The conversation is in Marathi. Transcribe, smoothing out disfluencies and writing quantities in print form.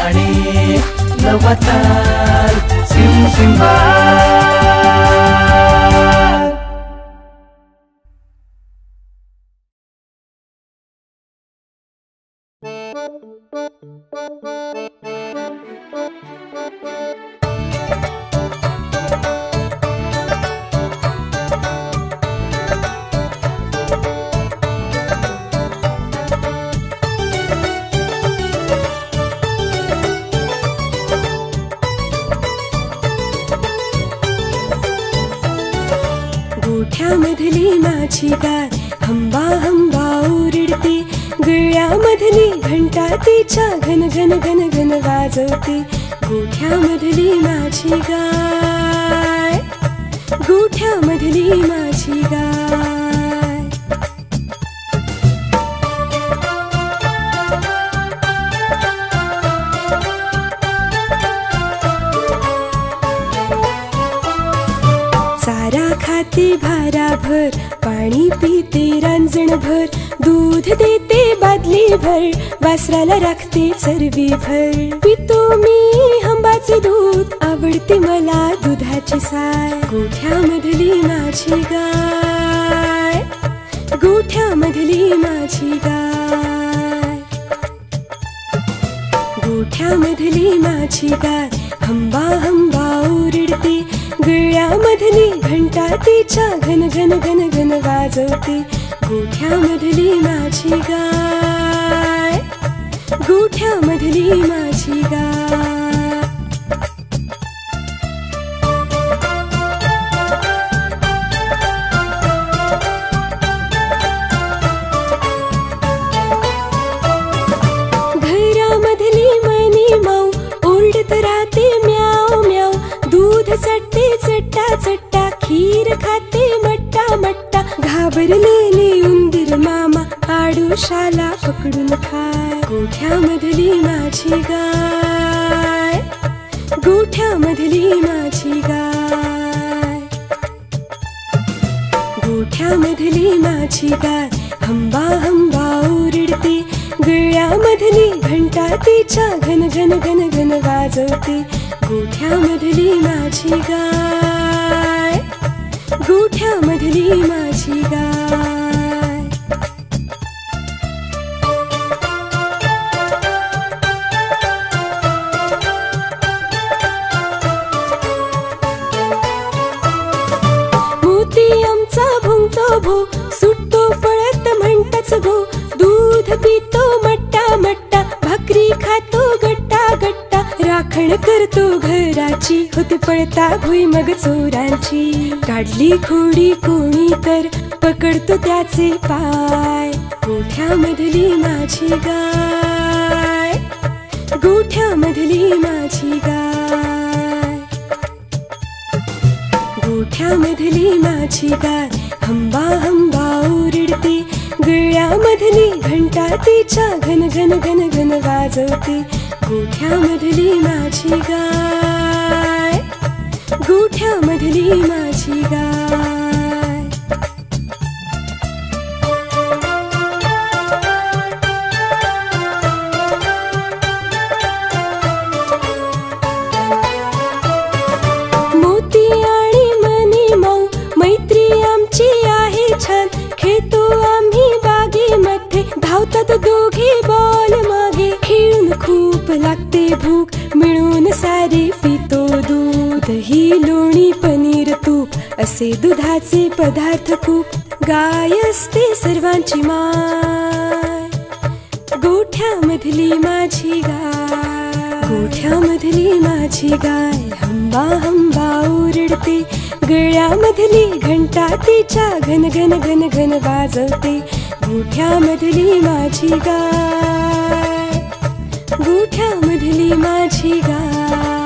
गाणे लगातार सिम सिम्बा। गोठ्यामधली माझी गाय हंबा हंबा ओरडते, गळ्यामधली घंटा तिच्या घन घन घन घन वाजवते। गोठ्यामधली माझी गाय, गोठ्यामधली माझी गाय। चारा खाते भाराभर, पाणी पिते रांजणभर, दूध देते बादली भर, वासराला राखते चरवी भर। पितो मी हंबाचे दूध, आवडते मला दुधाची साय। गोठ्यामधली माझी गाय, गोठ्यामधली माझी गाय। गोठ्यामधली माझी गाय हंबा हंबा ओरडते, गळ्यामधली घंटा तिच्या घन घन घन घन वाजवते। गोठ्यामधली माझी गाय, गोठ्यामधली माझी गाय। घरामधली मनी माऊ ओरडत राहते म्याव म्याव, दूध चटते चट्टा चट्टा, खीर खाते मट्टा मट्टा। घाबरलेली उंदीर मामा आडोशाला पकडून खाय। गोठ्यामधली माझी गाय, गोठ्यामधली माझी गाय। गोठ्यामधली माझी गाय हंबा हंबा ओरडते, गळ्यामधली घंटा तिच्या घन घन घन घन वाजवते। गोठ्यामधली माझी गाय, गोठ्यामधली माझी गाय। मोती आमचा भुंकतो भो, सुटतो पळत म्हणताच गो, दूध पितो मट्टा मट्टा, भाकरी खातो गट्टा गट्टा। राखण करतो घराची, होते पळता भुई मग चोरांची। काढली खोडी कोणी तर पकडतो त्याचे पाय। गोठ्यामधली माझी गाय, गोठ्यामधली माझी गाय। गोठ्यामधली माझी गाय हंबा हंबा ओरडते, गळ्यामधली घंटा तिच्या घन घन घन घन वाजवते। गोठ्यामधली माझी गाय, गोठ्यामधली माझी गाय। मोती आणि मनी माऊ मैत्री आमची आहे छान, खेळतो आम्ही बागेमध्ये, धावतात दोघे बॉल मागे। खेळून खूप लागते भूक, मिळून सारे पितो दूध, दही लोणी पनीर तूप असे दुधाचे पदार्थ खूप। गाय असते सर्वांची माय, गोठ्यामधली माझी गाय। गोठ्यामधली माझी गाय हंबा हंबा ओरडते, गळ्यामधली घंटा तिच्या घन घन घन घन वाजवते। गोठ्यामधली माझी गाय, गोठ्यामधली माझी गाय।